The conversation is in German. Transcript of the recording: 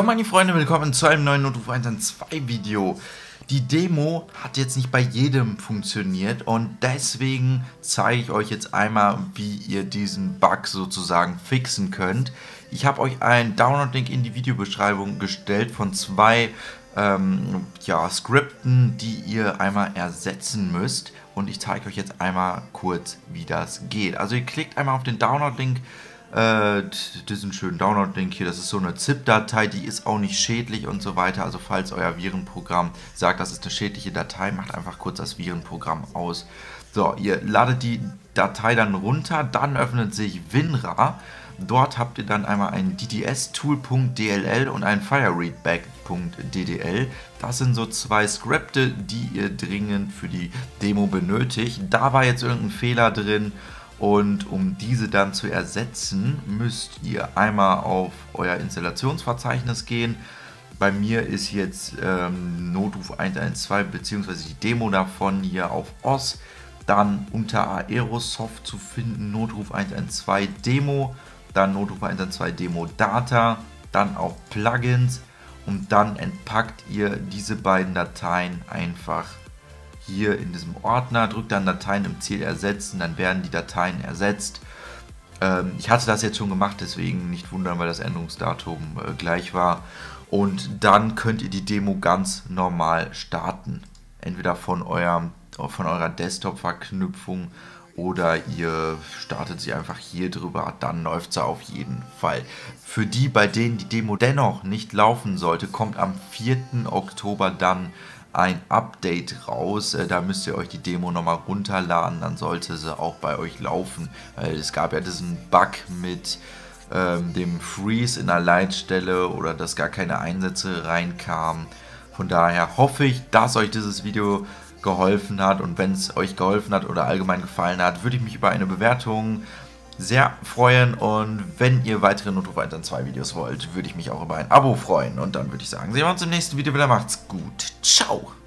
Jo meine Freunde, willkommen zu einem neuen Notruf 112 Video. Die Demo hat jetzt nicht bei jedem funktioniert und deswegen zeige ich euch jetzt einmal, wie ihr diesen Bug sozusagen fixen könnt. Ich habe euch einen Download-Link in die Videobeschreibung gestellt von zwei Skripten, die ihr einmal ersetzen müsst. Und ich zeige euch jetzt einmal kurz, wie das geht. Also ihr klickt einmal auf den Download-Link, diesen schönen Download-Link hier, das ist so eine ZIP-Datei, die ist auch nicht schädlich und so weiter. Also falls euer Virenprogramm sagt, das ist eine schädliche Datei, macht einfach kurz das Virenprogramm aus. So, ihr ladet die Datei dann runter, dann öffnet sich WinRAR. Dort habt ihr dann einmal ein ddstool.dll und ein firereadback.ddl. Das sind so zwei Skripte, die ihr dringend für die Demo benötigt. Da war jetzt irgendein Fehler drin und um diese dann zu ersetzen, müsst ihr einmal auf euer Installationsverzeichnis gehen. Bei mir ist jetzt Notruf 112 bzw. die Demo davon hier auf OS. Dann unter Aerosoft zu finden Notruf 112 Demo. Dann Notruf 112 Demo Data, dann auf Plugins und dann entpackt ihr diese beiden Dateien einfach hier in diesem Ordner, drückt dann Dateien im Ziel ersetzen, dann werden die Dateien ersetzt. Ich hatte das jetzt schon gemacht, deswegen nicht wundern, weil das Änderungsdatum gleich war. Und dann könnt ihr die Demo ganz normal starten, entweder von eurer Desktop-Verknüpfung oder ihr startet sie einfach hier drüber, dann läuft sie auf jeden Fall. Für die, bei denen die Demo dennoch nicht laufen sollte, kommt am 4. Oktober dann ein Update raus. Da müsst ihr euch die Demo nochmal runterladen, dann sollte sie auch bei euch laufen. Weil es gab ja diesen Bug mit dem Freeze in der Leitstelle oder dass gar keine Einsätze reinkamen. Von daher hoffe ich, dass euch dieses Video geholfen hat, und wenn es euch geholfen hat oder allgemein gefallen hat, würde ich mich über eine Bewertung sehr freuen, und wenn ihr weitere Notruf 112 Videos wollt, würde ich mich auch über ein Abo freuen, und dann würde ich sagen, sehen wir uns im nächsten Video wieder, macht's gut, ciao!